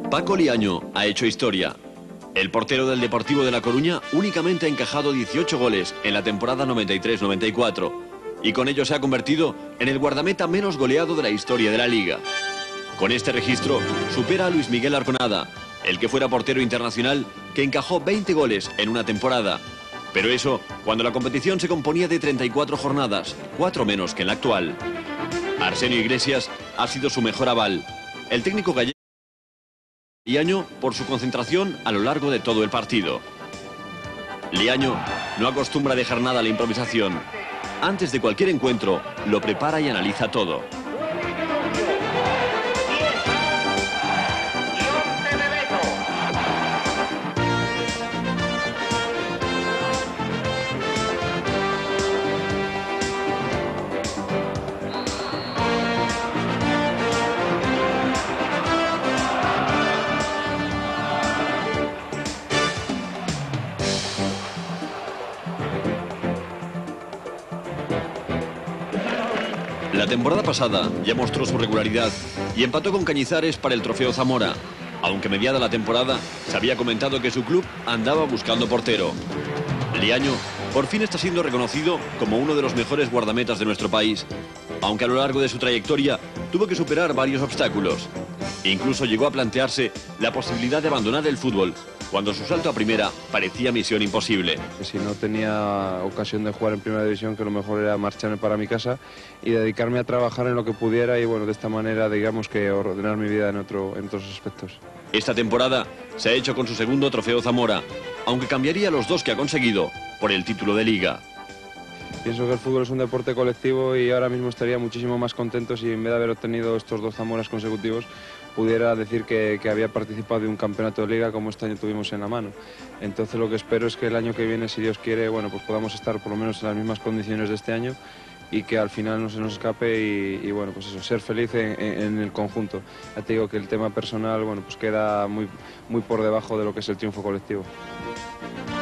Paco Liaño ha hecho historia. El portero del Deportivo de La Coruña únicamente ha encajado 18 goles en la temporada 93-94 y con ello se ha convertido en el guardameta menos goleado de la historia de la Liga. Con este registro supera a Luis Miguel Arconada, el que fuera portero internacional que encajó 20 goles en una temporada. Pero eso cuando la competición se componía de 34 jornadas, 4 menos que en la actual. Arsenio Iglesias ha sido su mejor aval. El técnico gallego Liaño por su concentración a lo largo de todo el partido. Liaño no acostumbra a dejar nada a la improvisación. Antes de cualquier encuentro, lo prepara y analiza todo. La temporada pasada ya mostró su regularidad y empató con Cañizares para el Trofeo Zamora, aunque mediada la temporada se había comentado que su club andaba buscando portero. Liaño por fin está siendo reconocido como uno de los mejores guardametas de nuestro país, aunque a lo largo de su trayectoria tuvo que superar varios obstáculos. Incluso llegó a plantearse la posibilidad de abandonar el fútbol, cuando su salto a primera parecía misión imposible. Si no tenía ocasión de jugar en primera división, que lo mejor era marcharme para mi casa y dedicarme a trabajar en lo que pudiera y bueno, de esta manera digamos que ordenar mi vida en otros aspectos. Esta temporada se ha hecho con su segundo Trofeo Zamora, aunque cambiaría los dos que ha conseguido por el título de Liga. Pienso que el fútbol es un deporte colectivo y ahora mismo estaría muchísimo más contento si en vez de haber obtenido estos 2 Zamoras consecutivos pudiera decir que había participado de un campeonato de liga como este año tuvimos en la mano. Entonces lo que espero es que el año que viene, si Dios quiere, bueno, pues podamos estar por lo menos en las mismas condiciones de este año y que al final no se nos escape y bueno, pues eso, ser feliz en el conjunto. Ya te digo que el tema personal, bueno, pues queda muy por debajo de lo que es el triunfo colectivo.